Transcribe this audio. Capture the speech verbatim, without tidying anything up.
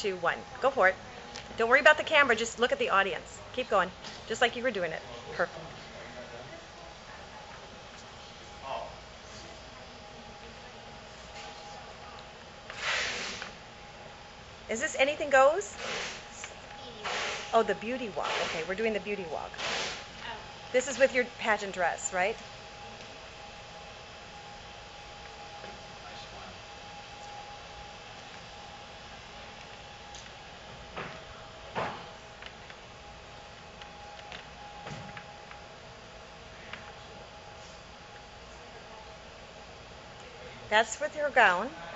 two, one. Go for it. Don't worry about the camera. Just look at the audience. Keep going. Just like you were doing it. Perfect. Is this anything goes? Oh, the beauty walk. Okay, we're doing the beauty walk. This is with your pageant dress, right? That's with your gown.